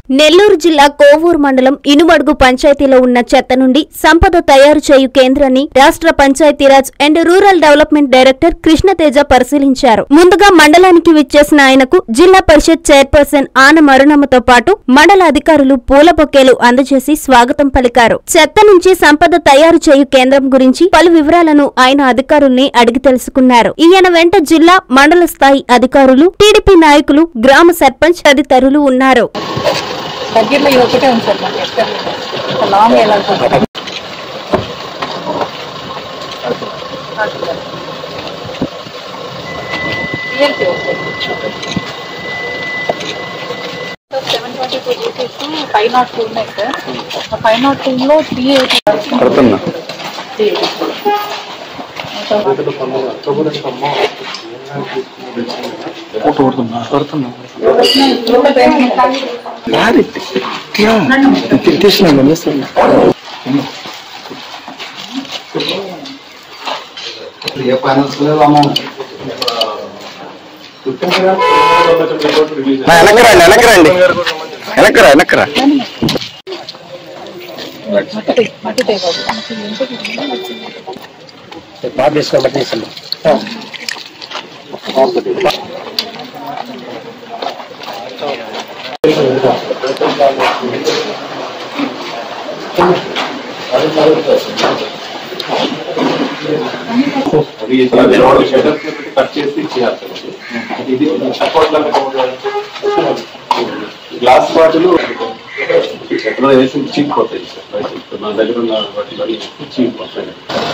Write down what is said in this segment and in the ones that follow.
నెల్లూరు జిల్లా కోవూరు మండలం ఇనుమడుగు పంచాయతీలో ఉన్న చెత్త నుండి సంపద తయారు చేయు కేంద్రాన్ని రాష్ట్ర Panchayati Raj and rural development director Krishna Teja పరిశీలించారు. ముందుగా మండలానికి విచ్చేసిన ఆయనకు జిల్లా పరిషత్ చైర్పర్సన్ ఆన మరుణమ్మతో పాటు మండల అధికారులు పూల బొకేలు అందజేసి స్వాగతం పలికారు. చెత్త నుంచి సంపద తయారు చేయు కేంద్రం గురించి పలు వివరాలను ఆయన అధికారుల్ని అడిగి తెలుసుకున్నారు. ఈయన వెంట జిల్లా మండల స్థాయి అధికారులు, టీడీపీ నాయకులు, గ్రామ సర్పంచ్ తదితరులు ఉన్నారు. దగ్గరలో ఇది ఒకటే ఉంది సార్, మాకు ఎక్కడ లాంగ్ వెళ్ళాలి. 502 ఉన్నాయి సార్. 502లో 380 గ్లాస్ బాటిల్ ఎక్కడ వేసి చీకిపోతాయి సార్. నా దగ్గర ఉన్న వాటిలో చీకిపోతాయి.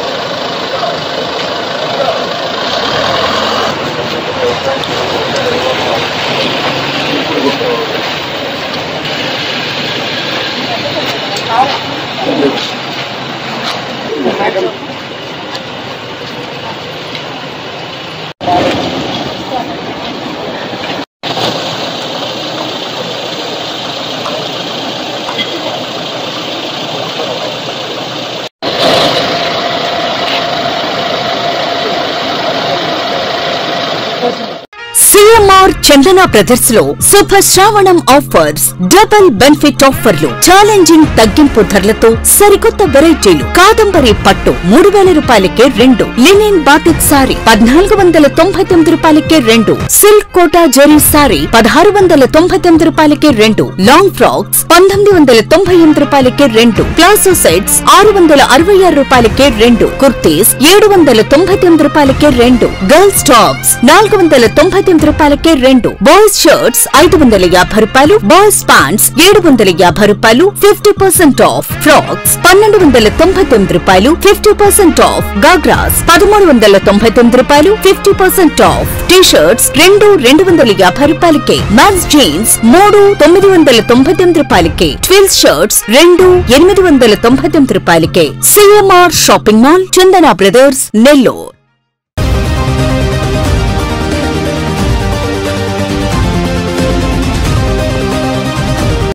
CMR చందన బ్రదర్స్ లో శుభ శ్రావణం ఆఫర్స్, డబుల్ బెనిఫిట్ ఆఫర్లు, ఛాలెంజింగ్ తగ్గింపు ధరలతో సరికొత్త వెరైటీలు. కాదంబరి పట్టు 3000 రూపాయలకే 2, లినిన్ బాటిక్ సారీ 1499 రూపాయలకే 2, సిల్క్ కోటా జెరీ సారీ 1699 రూపాయలకే 2, లాంగ్ ఫ్రాక్స్ 1998 రూపాయలకే 2, ప్లాజో సెట్స్ 666 రూపాయలకే 2, కుర్తీస్ 799 రూపాయలకే 2, గర్ల్స్ టాప్స్ 499 రూపాయలకే 2, బాయ్స్ షర్ట్స్ 550 రూపాయలు, బాయ్స్ ప్యాంట్స్ 750 రూపాయలు, 50% ఆఫ్, ఫ్రాక్స్ 1299 రూపాయలు, 50% ఆఫ్, గాగ్రాస్ 1399 రూపాయలు, 50% ఆఫ్, టీ షర్ట్స్ 250 రూపాయలకే, మ్యాన్స్ జీన్స్ 999 రూపాయలకే, ట్విల్స్ షర్ట్స్ 899 రూపాయలకే. CMR shopping mall, Chandana brothers, Nellore.